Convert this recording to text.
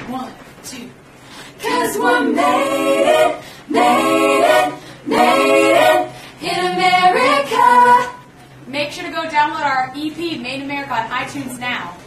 1, 2. 'Cause we're made it in America. Make sure to go download our EP, Made in America, on iTunes now.